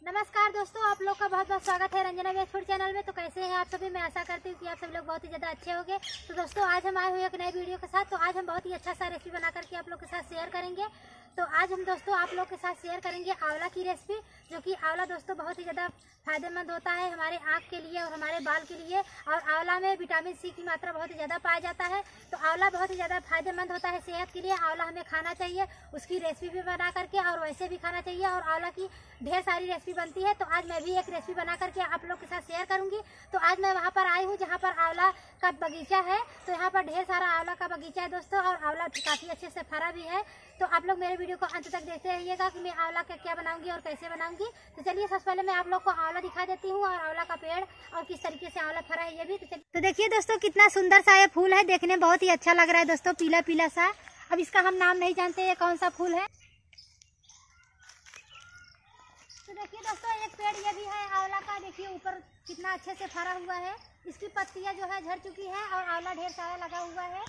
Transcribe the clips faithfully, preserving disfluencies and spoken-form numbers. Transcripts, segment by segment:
नमस्कार दोस्तों, आप लोग का बहुत बहुत स्वागत है रंजना वेज फूड चैनल में। तो कैसे हैं आप सभी? मैं आशा करती हूँ कि आप सभी लोग बहुत ही ज़्यादा अच्छे होंगे। तो दोस्तों आज हम आए हुए एक नई वीडियो के साथ। तो आज हम बहुत ही अच्छा सा रेसिपी बना करके आप लोग के साथ शेयर करेंगे। तो आज हम दोस्तों आप लोग के साथ शेयर करेंगे आंवला की रेसिपी, जो कि आंवला दोस्तों बहुत ही ज़्यादा फायदेमंद होता है हमारे आँख के लिए और हमारे बाल के लिए। और आंवला में विटामिन सी की मात्रा बहुत ही ज़्यादा पाया जाता है। तो आंवला बहुत ही ज़्यादा फायदेमंद होता है सेहत के लिए। आंवला हमें खाना चाहिए, उसकी रेसिपी भी बना करके, और वैसे भी खाना चाहिए। और आंवला की ढेर सारी रेसिपी बनती है। तो आज मैं भी एक रेसिपी बना करके आप लोग के साथ शेयर करूंगी। तो आज मैं वहाँ पर आई हूँ जहाँ पर आंवला का बगीचा है। तो यहाँ पर ढेर सारा आंवला का बगीचा है दोस्तों, और आंवला काफ़ी अच्छे से फरा भी है। तो आप लोग मेरे वीडियो को अंत तक देखते रहिएगा कि मैं आंवला का क्या बनाऊंगी और कैसे बनाऊंगी। तो चलिए सबसे पहले मैं आप लोग को आंवला दिखा देती हूँ, और आंवला का पेड़ और किस तरीके से आंवला फरा है ये भी। तो, तो देखिए दोस्तों कितना सुंदर सा ये फूल है, देखने में बहुत ही अच्छा लग रहा है दोस्तों, पीला पीला सा। अब इसका हम नाम नहीं जानते ये कौन सा फूल है। तो देखिए दोस्तों एक पेड़ ये भी है आंवला का, देखिए ऊपर कितना अच्छे से फरा हुआ है। इसकी पत्तियां जो है झड़ चुकी है और आंवला ढेर सारा लगा हुआ है।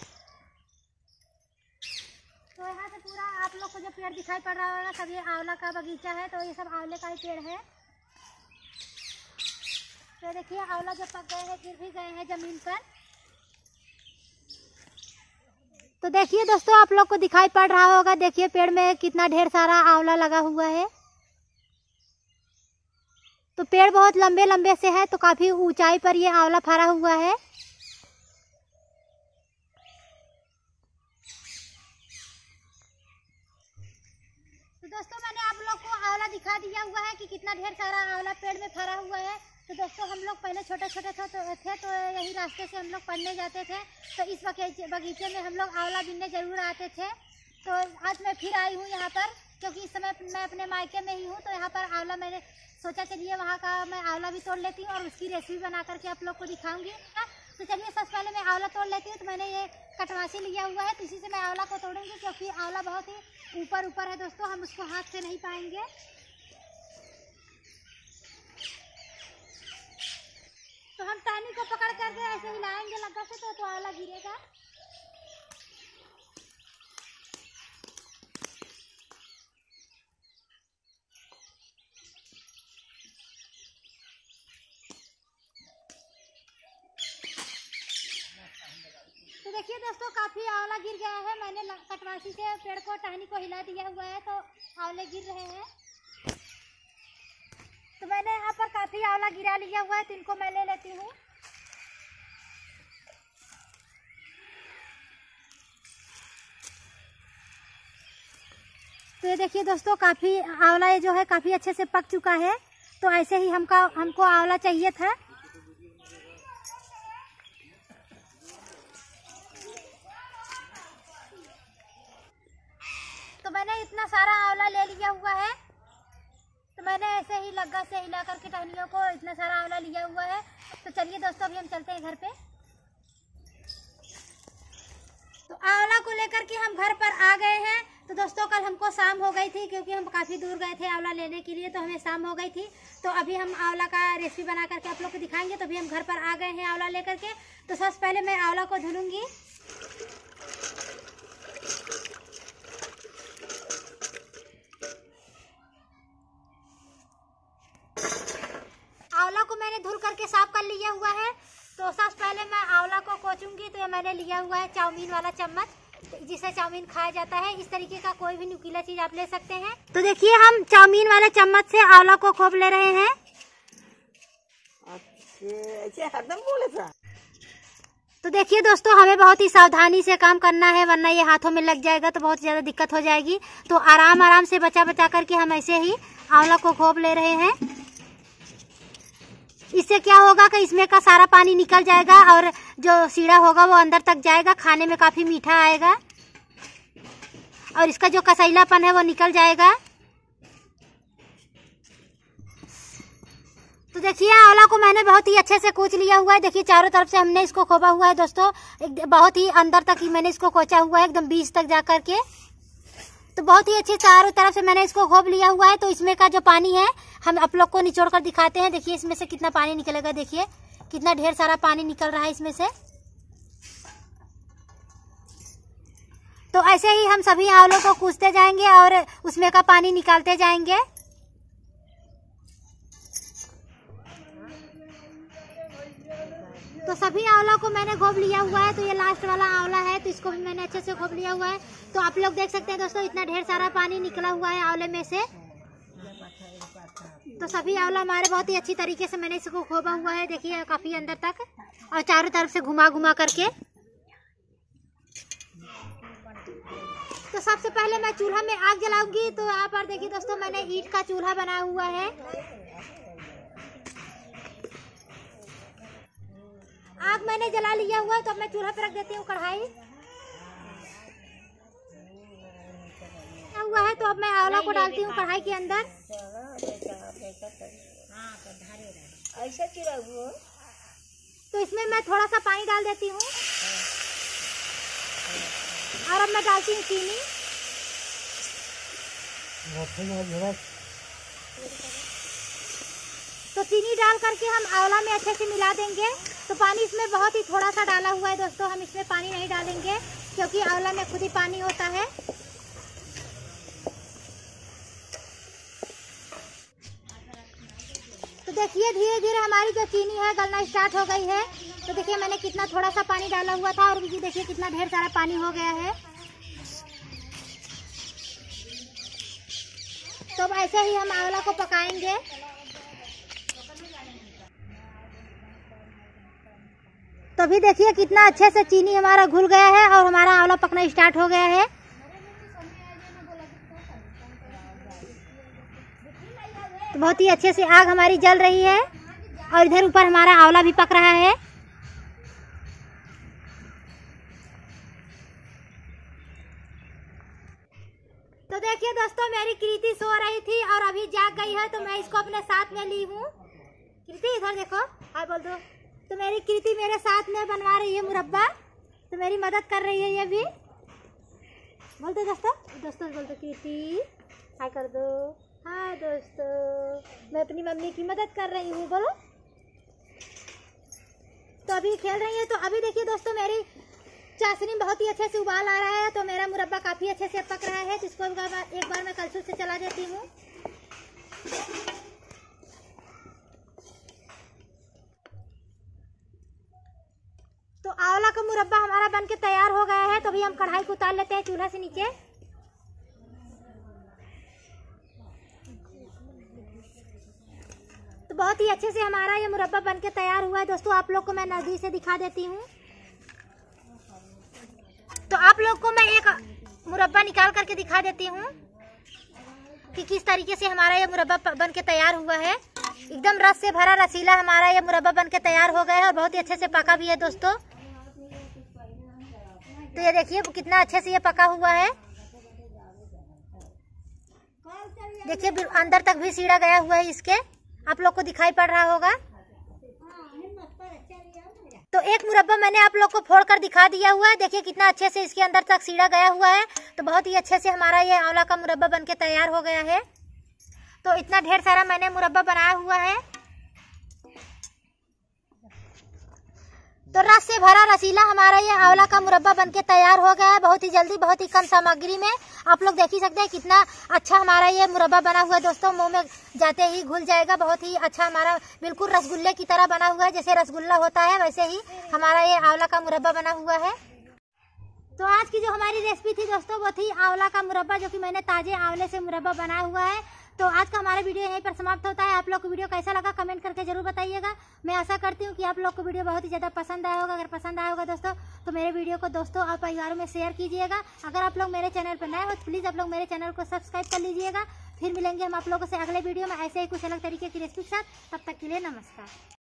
तो यहाँ से पूरा आप लोग को जो पेड़ दिखाई पड़ रहा होगा सब ये आंवला का बगीचा है। तो ये सब आंवले का ही पेड़ है। तो देखिए आंवला जो पक गए हैं, गिर भी गए हैं जमीन पर। तो देखिए दोस्तों आप लोग को दिखाई पड़ रहा होगा, देखिए पेड़ में कितना ढेर सारा आंवला लगा हुआ है। तो पेड़ बहुत लंबे लंबे से है, तो काफी ऊंचाई पर ये आंवला फरा हुआ है। तो दोस्तों मैंने आप लोग को आंवला दिखा दिया हुआ है कि कितना ढेर सारा आंवला पेड़ में फरा हुआ है। तो दोस्तों हम लोग पहले छोटे छोटे थे तो, थे तो यही रास्ते से हम लोग पढ़ने जाते थे। तो इस बगीचे में हम लोग आंवला बीनने जरूर आते थे। तो आज मैं फिर आई हूँ यहाँ पर, क्योंकि इस समय मैं अपने मायके में ही हूँ। तो यहाँ पर आंवला मैंने सोचा चलिए वहाँ का मैं आंवला भी तोड़ लेती हूँ और उसकी रेसिपी बना करके आप लोग को दिखाऊंगी। तो चलिए सबसे पहले मैं आंवला तोड़ लेती हूँ। तो मैंने ये कटवासी लिया हुआ है, तो इसी से मैं आंवला को तोड़ूंगी, क्योंकि आंवला बहुत ही ऊपर ऊपर है दोस्तों, हम उसको हाथ से नहीं पाएंगे। तो हम टहनी को पकड़ करके ऐसे हिलाएंगे लग्गा से, तो, तो आंवला गिरेगा। तो देखिए दोस्तों काफी आंवला गिर गया है। मैंने कटवासी से पेड़ को टहनी को हिला दिया हुआ है, तो आंवले गिर रहे हैं। तो मैंने यहाँ पर काफी आंवला गिरा लिया हुआ है, तो इनको मैं ले लेती हूँ। तो ये देखिए दोस्तों काफी आंवला जो है काफी अच्छे से पक चुका है। तो ऐसे ही हमका हमको आंवला चाहिए था। तो मैंने इतना सारा आंवला ले लिया हुआ है। तो मैंने ऐसे ही लग्गा से हिला करके टहनियों को इतना सारा आंवला लिया हुआ है। तो चलिए दोस्तों अभी हम चलते हैं घर पे। तो आंवला को लेकर के हम घर पर आ गए हैं। तो दोस्तों कल हमको शाम हो गई थी, क्योंकि हम काफ़ी दूर गए थे आंवला लेने के लिए, तो हमें शाम हो गई थी। तो अभी हम आंवला का रेसिपी बना करके आप लोग को दिखाएंगे। तो अभी हम घर पर आ गए हैं आंवला लेकर के। तो सबसे पहले मैं आंवला को धुलूंगी। आंवला को मैंने धुल करके साफ कर लिया हुआ है। तो सबसे पहले मैं आंवला को कोचूंगी। तो ये मैंने लिया हुआ है चाउमीन वाला चम्मच, जिससे चाउमीन खाया जाता है। इस तरीके का कोई भी नुकीला चीज आप ले सकते हैं। तो देखिए हम चाउमीन वाले चम्मच से आंवला को खोप ले रहे हैं। तो देखिए दोस्तों हमें बहुत ही सावधानी से काम करना है, वरना ये हाथों में लग जाएगा तो बहुत ज्यादा दिक्कत हो जाएगी। तो आराम आराम से बचा बचा करके हम ऐसे ही आंवला को खोप ले रहे हैं। इससे क्या होगा कि इसमें का सारा पानी निकल जाएगा, और जो सीढ़ा होगा वो अंदर तक जाएगा, खाने में काफी मीठा आएगा, और इसका जो कसैलापन है वो निकल जाएगा। तो देखिए आंवला को मैंने बहुत ही अच्छे से कूच लिया हुआ है। देखिए चारों तरफ से हमने इसको खोपा हुआ है दोस्तों, एक बहुत ही अंदर तक ही मैंने इसको कोचा हुआ है, एकदम बीच तक जा करके। तो बहुत ही अच्छे चारों तरफ से मैंने इसको खोप लिया हुआ है। तो इसमें का जो पानी है हम आप लोग को निचोड़ कर दिखाते हैं। देखिए इसमें से कितना पानी निकलेगा, देखिए कितना ढेर सारा पानी निकल रहा है इसमें से। तो ऐसे ही हम सभी आंवलों को कूचते जाएंगे और उसमें का पानी निकालते जाएंगे। तो सभी आंवला को मैंने घोप लिया हुआ है। तो ये लास्ट वाला आंवला है, तो इसको भी मैंने अच्छे से घोप लिया हुआ है। तो आप लोग देख सकते हैं दोस्तों, इतना ढेर सारा पानी निकला हुआ है आंवले में से। तो सभी आंवला हमारे बहुत ही अच्छी तरीके से मैंने इसको घोपा हुआ है, देखिए काफी अंदर तक, और चारों तरफ से घुमा घुमा करके। तो सबसे पहले मैं चूल्हा में आग जलाऊंगी। तो यहाँ पर देखिए दोस्तों, मैंने ईंट का चूल्हा बनाया हुआ है। आग मैंने जला लिया हुआ है। तो अब मैं चूल्हा पर रख देती हूँ कढ़ाई हुआ है। तो अब मैं आंवला को डालती हूँ कढ़ाई के अंदर। तो इसमें मैं थोड़ा सा पानी डाल देती हूँ, और अब मैं डालती हूँ चीनी। तो चीनी डाल करके हम आंवला में अच्छे से मिला देंगे। तो पानी इसमें बहुत ही थोड़ा सा डाला हुआ है दोस्तों, हम इसमें पानी नहीं डालेंगे क्योंकि आंवला में खुद ही पानी होता है। तो देखिए धीरे धीरे हमारी जो चीनी है गलना स्टार्ट हो गई है। तो देखिए मैंने कितना थोड़ा सा पानी डाला हुआ था, और ये देखिए कितना ढेर सारा पानी हो गया है। तो अब ऐसे ही हम आंवला को पकाएंगे। तो अभी देखिए कितना अच्छे से चीनी हमारा घुल गया है और हमारा आंवला पकना स्टार्ट हो गया है। तो बहुत ही अच्छे से आग हमारी जल रही है, और इधर ऊपर हमारा आंवला भी पक रहा है। तो देखिए दोस्तों, मेरी कृति सो रही थी और अभी जाग गई है। तो मैं इसको अपने साथ में ली हूँ। कृति इधर देखो, हाय बोल दो। तो मेरी कृति मेरे साथ में बनवा रही है मुरब्बा, तो मेरी मदद कर रही है ये भी। बोल दो दोस्तों, दोस्तों बोल दो, कृति हाय कर दो। हाय दोस्तों, मैं अपनी मम्मी की मदद कर रही हूँ, बोलो। तो अभी खेल रही है। तो अभी देखिए दोस्तों, मेरी चाशनी बहुत ही अच्छे से उबाल आ रहा है। तो मेरा मुरब्बा काफी अच्छे से पक रहा है। तो इसको एक बार मैं कलछुल से चला देती हूँ। तो आंवला का मुरब्बा हमारा बनके तैयार हो गया है। तो अभी हम कढ़ाई को उतार लेते हैं चूल्हा से नीचे। तो बहुत ही अच्छे से हमारा ये मुरब्बा बनके तैयार हुआ है दोस्तों। आप लोग को मैं नजदीक से दिखा देती हूँ। तो आप लोग को मैं एक मुरब्बा निकाल करके दिखा देती हूँ कि किस तरीके से हमारा ये मुरब्बा बनके तैयार हुआ है। एकदम रस से भरा रसीला हमारा ये मुरब्बा बनके तैयार हो गया है, और बहुत ही अच्छे से पका भी है दोस्तों। तो ये देखिए कितना अच्छे से ये पका हुआ है। देखिए अंदर तक भी सीढ़ा गया हुआ है इसके, आप लोग को दिखाई पड़ रहा होगा। तो एक मुरब्बा मैंने आप लोग को फोड़कर दिखा दिया हुआ है। देखिए कितना अच्छे से इसके अंदर तक सीढ़ा गया हुआ है। तो बहुत ही अच्छे से हमारा ये आंवला का मुरब्बा बनके तैयार हो गया है। तो इतना ढेर सारा मैंने मुरब्बा बनाया हुआ है। तो रस से भरा रसीला हमारा ये आंवला का मुरब्बा बनके तैयार हो गया है। बहुत ही जल्दी, बहुत ही कम सामग्री में। आप लोग देख ही सकते हैं कितना अच्छा हमारा ये मुरब्बा बना हुआ है दोस्तों। मुंह में जाते ही घुल जाएगा। बहुत ही अच्छा हमारा बिल्कुल रसगुल्ले की तरह बना हुआ है। जैसे रसगुल्ला होता है वैसे ही हमारा ये आंवला का मुरब्बा बना हुआ है। तो आज की जो हमारी रेसिपी थी दोस्तों, वो थी आंवला का मुरब्बा, जो कि मैंने ताजे आंवले से मुरब्बा बनाया हुआ है। तो आज का हमारा वीडियो यहीं पर समाप्त होता है। आप लोग को वीडियो कैसा लगा कमेंट करके जरूर बताइएगा। मैं आशा करती हूँ कि आप लोग को वीडियो बहुत ही ज़्यादा पसंद आया होगा। अगर पसंद आया होगा दोस्तों, तो मेरे वीडियो को दोस्तों और परिवारों में शेयर कीजिएगा। अगर आप लोग मेरे चैनल पर नए हो तो प्लीज़ आप लोग मेरे चैनल को सब्सक्राइब कर लीजिएगा। फिर मिलेंगे हम आप लोगों से अगले वीडियो में ऐसे ही कुछ अलग तरीके की रेसिपी के साथ। तब तक के लिए नमस्कार।